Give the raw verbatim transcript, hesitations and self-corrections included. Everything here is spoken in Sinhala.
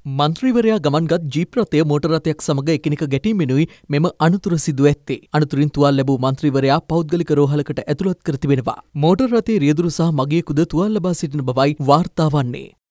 මන්ත්‍රීවරයා ගමන්ගත් ජීප් රථය මෝටර් රථයක් සමග එකිනෙක ගැටීමෙනුයි මෙම අනතුර සිදුව ඇත්තේ. අනතුරින් තුවාල ලැබූ මන්ත්‍රීවරයා පෞද්ගලික රෝහලකට ඇතුළත් කර තිබෙනවා. මෝටර් රථයේ රියදුරු සහ මගියෙකුද තුවාල ලබා සිටින බවයි වාර්තා වන්නේ.